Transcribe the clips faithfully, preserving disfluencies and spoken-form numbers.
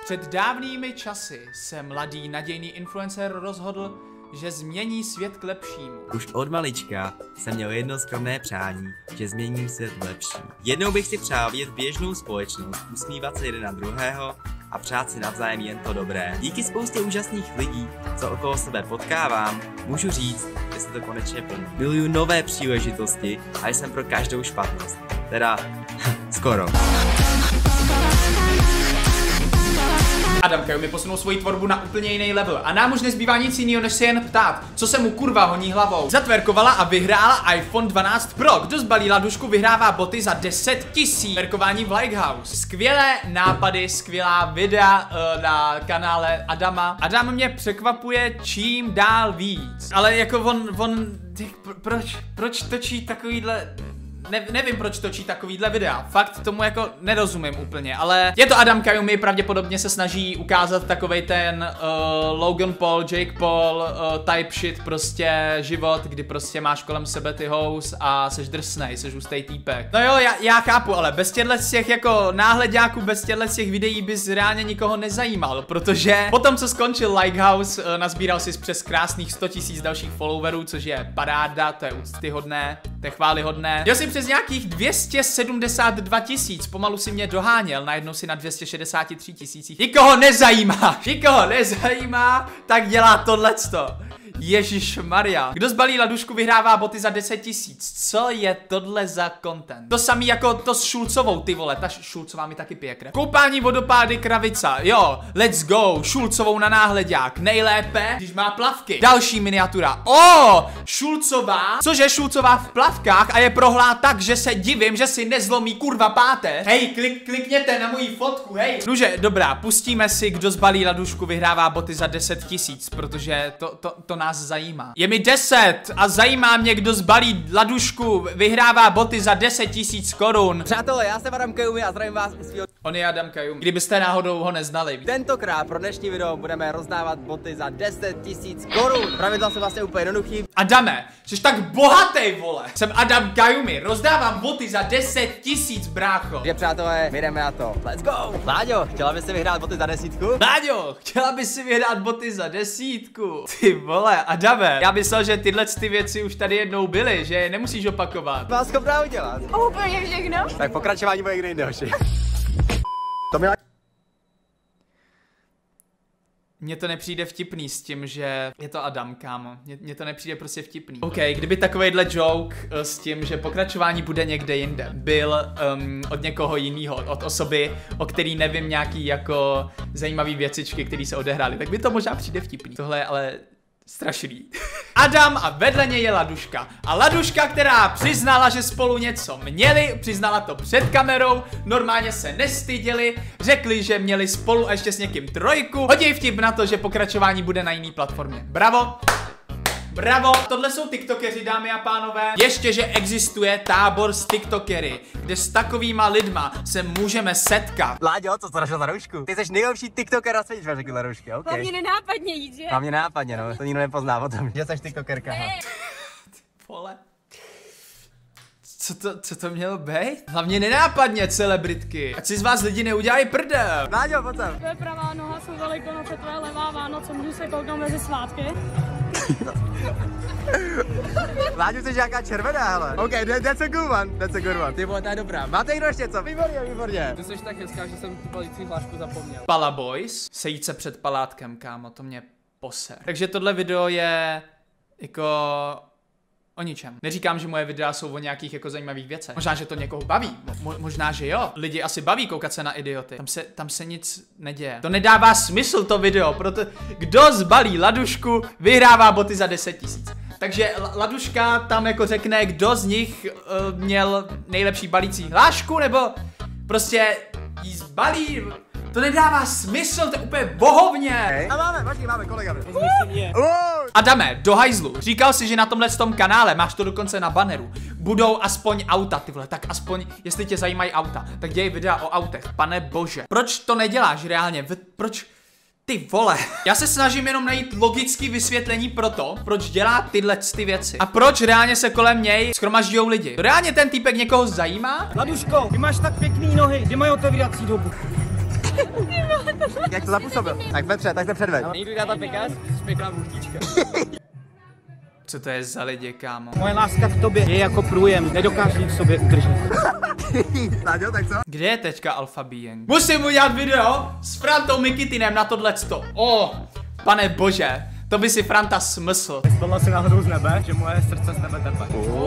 Před dávnými časy se mladý nadějný influencer rozhodl, že změní svět k lepšímu. Už od malička jsem měl jedno skromné přání, že změním svět k lepšímu. Jednou bych si přál vidět běžnou společnost, usmívat se jeden na druhého a přát si navzájem jen to dobré. Díky spoustě úžasných lidí, co okolo sebe potkávám, můžu říct, že se to konečně plní. Miluju nové příležitosti a jsem pro každou špatnost. Teda, skoro. Adam Kayumi posunul svoji tvorbu na úplně jiný level a nám už nezbývá nic jiného, než se jen ptát, co se mu kurva honí hlavou. Zatverkovala a vyhrála iPhone dvanáct Pro. Kdo zbalí ladušku, vyhrává boty za deset tisíc. Tverkování v Likehouse. Skvělé nápady, skvělá videa uh, na kanále Adama. Adam mě překvapuje čím dál víc. Ale jako on, on, proč, proč točí takovýhle... Ne, nevím, proč točí takovýhle videa. Fakt tomu jako nerozumím úplně, ale je to Adam Kayumi, pravděpodobně se snaží ukázat takovej ten uh, Logan Paul, Jake Paul uh, type shit, prostě život, kdy prostě máš kolem sebe ty house a seš drsnej, seš hustej týpek. No jo, já, já chápu, ale bez těchto z těch jako náhledáků, bez těchto z těch videí bys reálně nikoho nezajímal, protože potom, co skončil Likehouse, uh, nazbíral si přes krásných sto tisíc dalších followerů, což je paráda, to je úctyhodné, to je chválihodné. Jo, si přes nějakých dvě stě sedmdesát dva tisíc, pomalu si mě doháněl, najednou si na dvě stě šedesát tři tisících. Nikoho nezajímá, nikoho nezajímá, tak dělá tohleto. Ježišmarja. Kdo zbalí ladušku, vyhrává boty za deset tisíc. Co je tohle za content? To samý jako to s Šulcovou, ty vole. Ta Šulcová mi taky pije krev. Koupání, vodopády, kravica. Jo, let's go. Šulcovou na náhledák. Nejlépe, když má plavky. Další miniatura. O, oh, Šulcová. Cože Šulcová v plavkách a je prohlá tak, že se divím, že si nezlomí kurva páteř. Hej, klik, klikněte na moji fotku, hej. Nuže, dobrá, pustíme si, kdo zbalí ladušku, vyhrává boty za deset tisíc, protože to, to, to nás zajímá. Je mi deset a zajímá mě, kdo zbalí ladušku, vyhrává boty za deset tisíc korun. Přátelé, já jsem Adam Kayumi a zdravím vás u svého... On je Adam Kayumi. Kdybyste náhodou ho neznali. Tentokrát pro dnešní video budeme rozdávat boty za deset tisíc korun. Pravidla jsou vlastně úplně jednoduchý. Adame, jsi tak bohatý, vole. Jsem Adam Kayumi, rozdávám boty za deset tisíc, brácho. Takže přátelé, my jdeme na to. Let's go. Láďo, chtěla bys si vyhrát boty za desítku? Láďo, chtěla bys si vyhrát boty za desítku. Ty vole, Adame, já myslel, že tyhle ty věci už tady jednou byly, že je nemusíš opakovat. Má schopná udělat. Úplně všechno. Tak pokračování bude někde jinde, hoši. To měla... Mně to nepřijde vtipný s tím, že je to Adam, kámo. Mně to nepřijde prostě vtipný. OK, kdyby takovejhle joke uh, s tím, že pokračování bude někde jinde, byl um, od někoho jiného, od osoby, o který nevím nějaký jako zajímavý věcičky, které se odehrály, tak by to možná přijde vtipný. Tohle je ale strašný. Adam a vedle něj je laduška. A laduška, která přiznala, že spolu něco měli, přiznala to před kamerou, normálně se nestyděli, řekli, že měli spolu a ještě s někým trojku. Hodí vtip na to, že pokračování bude na jiný platformě. Bravo! Bravo! Tohle jsou tiktokeři, dámy a pánové. Ještě, že existuje tábor s tiktokery, kde s takovýma lidma se můžeme setkat. Láďo, co jsi našel za roušku? Ty jsi nejlepší tiktoker na světě, řekl za roušky, ok. Hlavně nenápadně jít, že? Hlavně nenápadně, no, to nikdo nepozná o tom, že jsi tiktokerka. Vole. Co to, co to mělo být? Hlavně nenápadně, celebritky. Ať si z vás lidi neudělají prdel. Láďo, pojď sem. Tvoje pravá noha jsou velikonoce, tvoje levá Vánoce, můžu se kouknout mezi svátky? Láďo, jsi nějaká červená, hele. Ok, that, that's a good one, that's a good one. Ty vole, to je dobrá. Máte někdo ještě něco? Výborně, výborně. Ty jsi tak hezká, že jsem tu palicí hlášku zapomněl. Pala Boys, sejít se před palátkem, kámo, to mě poser. Takže tohle video je jako o ničem. Neříkám, že moje videa jsou o nějakých jako zajímavých věcech. Možná, že to někoho baví. Mo možná, že jo. Lidi asi baví koukat se na idioty. Tam se, tam se nic neděje. To nedává smysl to video, proto kdo zbalí ladušku, vyhrává boty za deset tisíc. Takže laduška tam jako řekne, kdo z nich uh, měl nejlepší balící hlášku, nebo prostě jí zbalí. To nedává smysl, to je úplně bohovně. A máme, počkej, máme kolega. Adame, do hajzlu. Říkal si, že na tomhle tom kanále, máš to dokonce na banneru, budou aspoň auta, ty vole, tak aspoň, jestli tě zajímají auta, tak dělej videa o autech, pane bože. Proč to neděláš reálně? Proč? Ty vole. Já se snažím jenom najít logické vysvětlení pro to, proč dělá tyhle ty věci. A proč reálně se kolem něj shromažďujou lidi. Reálně ten týpek někoho zajímá? Laduško, ty máš tak pěkný nohy, kdy mají otevírací dobu? Jak to zapůsobil? Tak jsme před, tak jsme předveď. Někdo dělá ta pekař, pěkná buchtička. Co to je za lidi, kámo? Moje láska v tobě je jako průjem, nedokážu ji v sobě udržet. Sáďo, tak co? Kde je teďka Alpha Being? Musím udělat video s Frantou Mikitinem na tohleto. O, pane bože, to by si Franta smysl. Spadla si náhodou z nebe, že moje srdce z nebe tepe.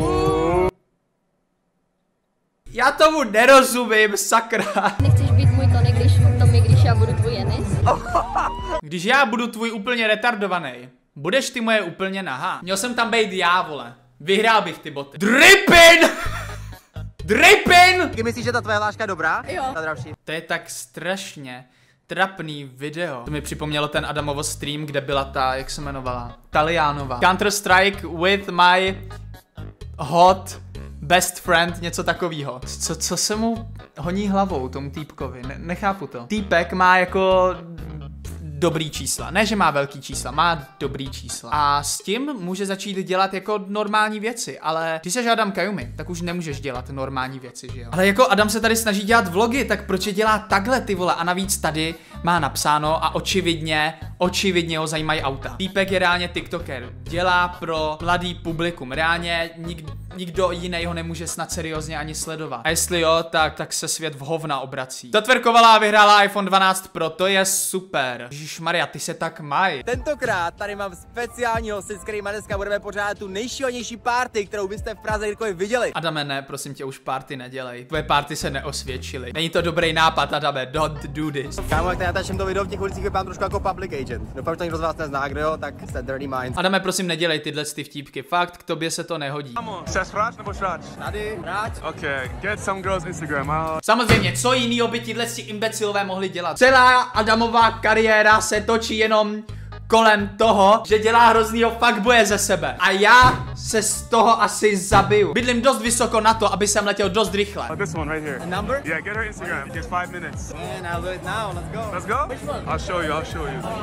Já tomu nerozumím, sakra. Nechceš být můj Tony, když Tommy, když já budu tvůj Enis? Když já budu tvůj úplně retardovaný, budeš ty moje úplně nahá. Měl jsem tam být já, vole. Vyhrál bych ty boty. Drippin! Drippin! Ty myslíš, že ta tvoje hláška je dobrá? Jo. Ta další. To je tak strašně trapný video. To mi připomnělo ten Adamovo stream, kde byla ta, jak se jmenovala? Talianová. Counter Strike with my hot best friend, něco takového. Co, co se mu honí hlavou tomu týpkovi? Ne, nechápu to. Týpek má jako dobrý čísla. Ne, že má velký čísla, má dobrý čísla. A s tím může začít dělat jako normální věci, ale když jsi Adam Kayumi, tak už nemůžeš dělat normální věci, že jo? Ale jako Adam se tady snaží dělat vlogy, tak proč je dělá takhle, ty vole? A navíc tady má napsáno a očividně, očividně ho zajímají auta. Týpek je reálně TikToker, dělá pro mladý publikum, reálně nik, nikdo jiný ho nemůže snad seriózně ani sledovat. A jestli jo, tak, tak se svět v hovna obrací. Zatverkovala a vyhrála iPhone dvanáct Pro, to je super. Ježišmarja, ty se tak mají. Tentokrát tady mám speciální hosty, s kterýma dneska budeme pořádat tu nejšílenější party, kterou byste v Praze kdykoliv viděli. Adame, ne, prosím tě, už party nedělej. Tvoje party se neosvědčily. Není to dobrý nápad, Adame, don't do this. Kámo, jak natáčím to video v těch ulicích, vypadám trošku jako public agent. Doufám, že to někdo z vás nezná, kdo jo, tak jste dirty minds. Adame, prosím, nedělej tyhle ty vtípky, fakt, k tobě se to nehodí. Chceš hráč nebo šráč? Tady, hráč. Okay, get some girls Instagram. I'll... Samozřejmě, co jinýho by tyhle imbecilové mohli dělat? Celá Adamová kariéra se točí jenom kolem toho, že dělá hroznýho fuckboye ze sebe. A já se z toho asi zabiju. Bydlím dost vysoko na to, aby jsem letěl dost rychle. Oh, this one right here. A number? Yeah, get her Instagram. Just five minutes. Man, I'll do it now, let's go. Let's go? Which one? I'll show you, I'll show you.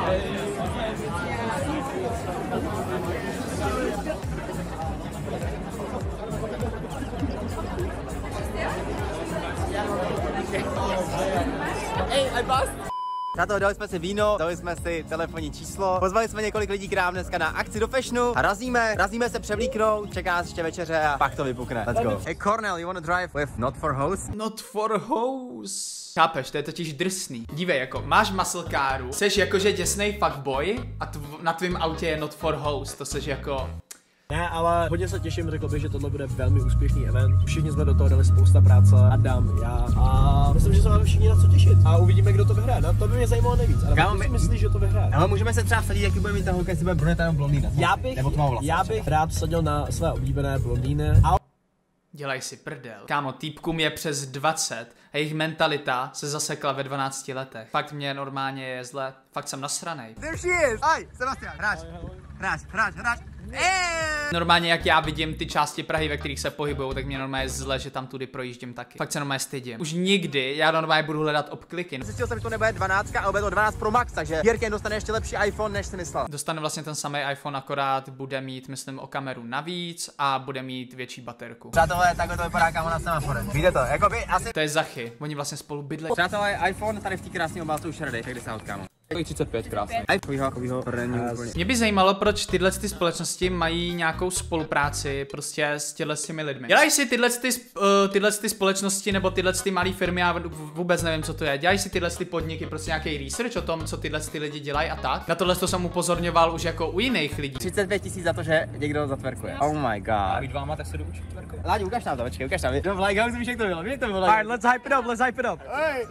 Hey, I bust. Přátelé, dali jsme si víno, dali jsme si telefonní číslo, pozvali jsme několik lidí k nám dneska na akci do fashionu a razíme, razíme se převlíknout, čeká nás ještě večeře a pak to vypukne. Let's go. Hey Cornel, you wanna drive with not for host? Not for hoes. Chápeš, to je totiž drsný. Dívej, jako máš muscle caru, seš jakože děsnej fuckboy a tv na tvém autě je not for host, to seš jako... Ne, ale hodně se těším, řekl bych, že tohle bude velmi úspěšný event. Všichni jsme do toho dali spousta práce, Adam, já a myslím, že se máme všichni na co těšit. A uvidíme, kdo to vyhraje. No, to by mě zajímalo nejvíc. Ale Kámo, my... si my... myslíš, že to vyhraje? Ale můžeme se třeba vsadit, jaký bude mít ta holka, jestli bude bruneta nebo blondýna. Já bych, já bych rád vsadil na své oblíbené blondýny. A... Dělaj si prdel. Kámo, týpkům je přes dvacet a jejich mentalita se zasekla ve dvanácti letech. Fakt mě normálně je zle, fakt jsem nasranej. There she is! Aj, Sebastian, hráč, hráč, hráč, hráč. Eee! Normálně jak já vidím ty části Prahy, ve kterých se pohybujou, tak mě normálně je zle, že tam tudy projíždím taky. Fakt se normálně stydím. Už nikdy já normálně budu hledat obkliky. Zjistil jsem, že to nebude dvanáct, ale bude to dvacet Pro Max, takže Jirken dostane ještě lepší iPhone, než si myslel. Dostane vlastně ten samý iPhone, akorát bude mít, myslím, o kameru navíc a bude mít větší baterku. Přátelé, takhle to vypadá kámo na semaforem. Víte to, jakoby asi... To je Zachy, oni vlastně spolu bydlejí. Přátelé, iPhone tady v té krásné obálce už ready, tak kdy se kámo. třicet pět, krásný. Takovýho, takovýho, úplně. Mě by zajímalo, proč tyhle ty společnosti mají nějakou spolupráci prostě s těhle s těmi lidmi. Dělají si tyhle ty, uh, tyhle ty společnosti nebo tyhle ty malé firmy, já vůbec nevím, co to je. Dělají si tyhle ty podniky prostě nějaký research o tom, co tyhle ty lidi dělají a tak. Na tohle to jsem upozorňoval už jako u jiných lidí. třicet pět tisíc za to, že někdo zatverkuje. Oh my god. A vy dváma, tak se jdu učit tverkovat. Láďo, ukaž nám to, počkej, ukaž nám. No, like, jak to bylo, víš, jak to bylo. Alright, let's hype it up, let's hype it up. Hey.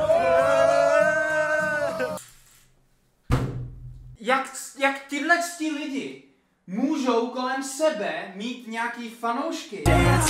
Jak, jak tyhle tí lidi můžou kolem sebe mít nějaký fanoušky?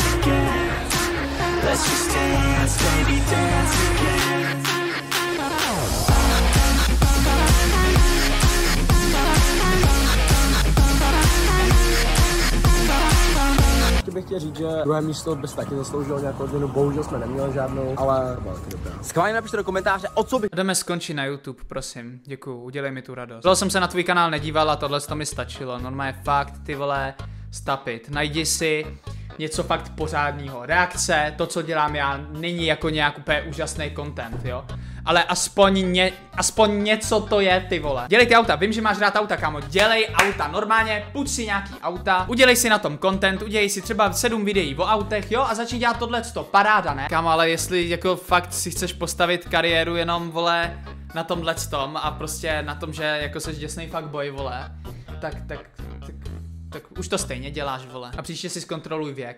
bych chtěl říct, že druhé místo bys taky zasloužil nějakou odměnu, bohužel jsme neměli žádnou, ale bylo to dobré. Schválně napište do komentáře, o co by... Jdeme skončit na YouTube, prosím, děkuju, udělej mi tu radost. Dlouho jsem se na tvůj kanál nedíval a tohle to mi stačilo, normálně fakt, ty vole, stapit, najdi si něco fakt pořádného, reakce, to, co dělám já, není jako nějak úplně úžasný content, jo. Ale aspoň, ně, aspoň něco to je, ty vole. Dělej ty auta, vím, že máš rád auta, kámo. Dělej auta, normálně, půjď si nějaký auta, udělej si na tom content, udělej si třeba sedm videí o autech, jo, a začni dělat tohleto, paráda, ne? Kámo, ale jestli jako fakt si chceš postavit kariéru jenom, vole, na tomhletom a prostě na tom, že jako seš děsnej fuckboy, vole, tak, tak, tak, tak už to stejně děláš, vole. A příště si zkontroluj věk.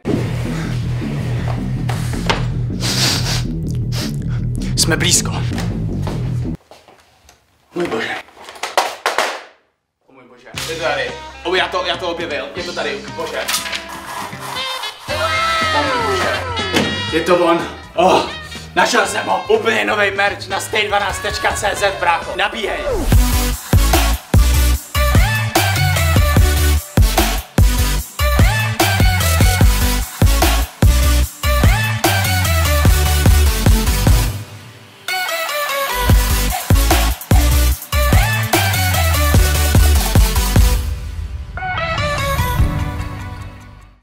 Jsme blízko. Můj bože. O můj bože. Je to tady. O, já to, já to objevil. Je to tady, bože. O můj bože. Je to on. Oh, našel jsem ho. Úplně nový merch na stay dvanáct tečka cé zet, brácho. Nabíhej.